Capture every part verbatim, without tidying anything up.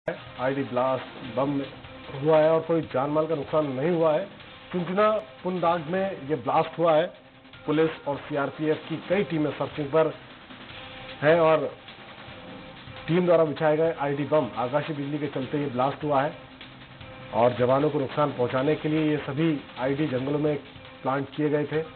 ID blast बम हुआ है और कोई जान माल का नुकसान नहीं हुआ है। चुनचुना पुनदाग में ये ब्लास्ट हुआ है। पुलिस और सीआरपीएफ की कई टीमें सर्चिंग पर है और टीम द्वारा बिछाए गए आईडी बम आकाशीय बिजली के चलते ये ब्लास्ट हुआ है और जवानों को नुकसान पहुंचाने के लिए ये सभी आईडी जंगलों में प्लांट किए गए थे।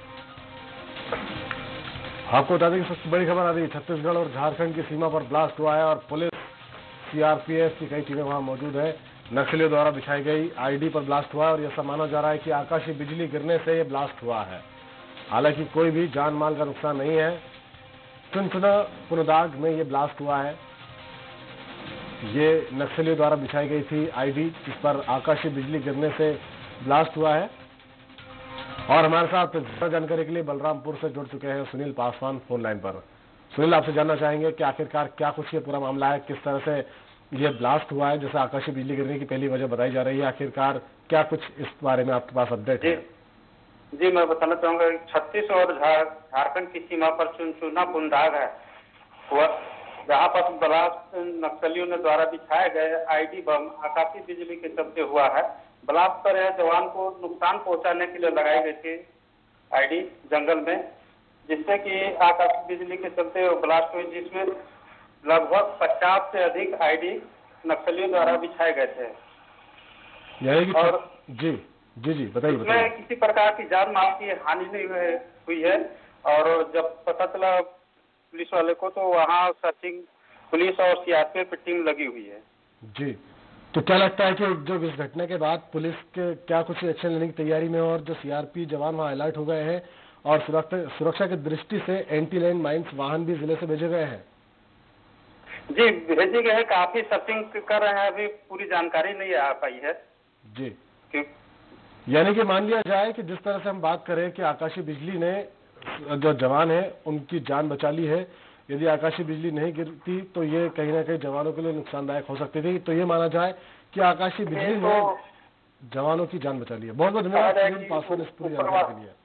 आपको बता दें कि सबसे बड़ी खबर आ रही है, छत्तीसगढ़ और झारखंड की सीमा पर ब्लास्ट हुआ है और पुलिस सीआरपीएफ की कई टीमें वहां मौजूद है। नक्सलियों द्वारा बिछाई गई आईडी पर ब्लास्ट हुआ है और यह सब माना जा रहा है कि आकाशीय बिजली गिरने से यह ब्लास्ट हुआ है। हालांकि कोई भी जान माल का नुकसान नहीं है। चुनचुना पुनदाग में यह ब्लास्ट हुआ है। ये नक्सलियों द्वारा बिछाई गई थी आईडी जिस पर आकाशीय बिजली गिरने से ब्लास्ट हुआ है। और हमारे साथ ज्यादा जानकारी के लिए बलरामपुर से जुड़ चुके हैं सुनील पासवान फोन लाइन पर। सुनील, आपसे जानना चाहेंगे कि आखिरकार क्या कुछ ये पूरा मामला है, किस तरह से ये ब्लास्ट हुआ है, जैसे आकाशीय बिजली गिरने की पहली वजह बताई जा रही है, आखिरकार क्या कुछ इस बारे में आपके पास अपडेट है? जी, मैं बताना चाहूंगा छत्तीस और झारखंड की सीमा पर चुनचुना पुनदाग है, जहाँ पर ब्लास्ट नक्सलियों ने द्वारा बिछाए गए आईडी बम आकाशीय बिजली के चलते हुआ है। ब्लास्ट पर जवान को नुकसान पहुंचाने के लिए लगाई गई थी आईडी जंगल में, जिससे कि आकाशीय बिजली के चलते ब्लास्ट हुई, जिसमें लगभग पचास से अधिक आईडी नक्सलियों द्वारा बिछाए गए थे। यानी कि और जी जी जी बताइए बताइए। किसी प्रकार की जान माल की हानि नहीं हुई है और जब पता चला पुलिस वाले को तो वहाँ सर्चिंग पुलिस और सीआरपीएफ की टीम लगी हुई है। जी, तो क्या लगता है कि जो इस घटना के बाद पुलिस के क्या कुछ एक्शन लेने की तैयारी में और जो सीआरपी जवान वहाँ अलर्ट हो गए हैं और सुरक्षा की दृष्टि से एंटी लैंड माइंस वाहन भी जिले से भेजे गए हैं? जी, भेजे गए हैं, काफी सर्चिंग कर रहे हैं, अभी पूरी जानकारी नहीं आ पाई है। जी, यानी कि मान लिया जाए कि जिस तरह से हम बात करें कि आकाशीय बिजली ने जो जवान है उनकी जान बचा ली है, यदि आकाशीय बिजली नहीं गिरती तो ये कहीं ना कहीं जवानों के लिए नुकसानदायक हो सकती थी। तो ये माना जाए कि आकाशीय बिजली ने जवानों की जान बचा ली है। बहुत बहुत धन्यवाद सुनील पासवान इस पूरी जानकारी के लिए।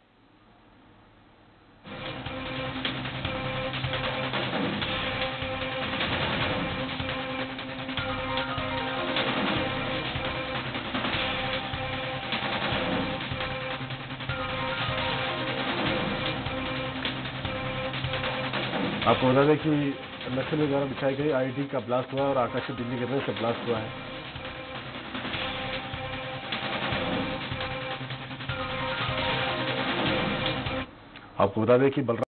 आपको बता दें कि नक्सलियों द्वारा बिछाई गई आईडी का ब्लास्ट हुआ और आकाशीय बिजली गिरने से ब्लास्ट हुआ है। आपको बता दें कि बलराम